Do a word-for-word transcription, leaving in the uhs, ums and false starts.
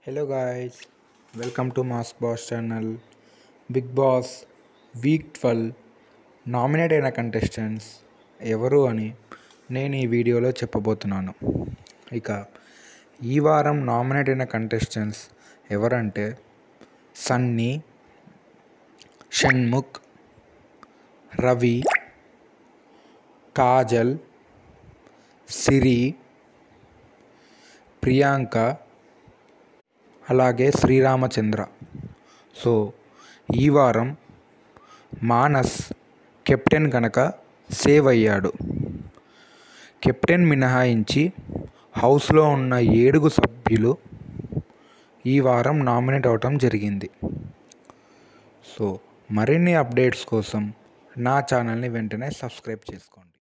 Hello guys, welcome to Mask Boss channel. Big Boss week twelve nominate అయిన contestants ఎవరు అని నేను ఈ వీడియోలో చెప్పబోతున్నాను. ఇక ఈ వారం నామినేట్ అయిన కంటెస్టెంట్స్ ఎవరంటే సన్నీ, షణ్ముఖ్, రవి, కాజల్, సిరి, ప్రియాంక, అలాగే శ్రీరామచంద్ర. సో ఈ వారం మానస్ కెప్టెన్ కనుక సేవ్ అయ్యాడు. కెప్టెన్ మినహాయించి హౌస్లో ఉన్న ఏడుగు సభ్యులు ఈ వారం నామినేట్ అవటం జరిగింది. సో మరిన్ని అప్డేట్స్ కోసం నా ఛానల్ని వెంటనే సబ్స్క్రైబ్ చేసుకోండి.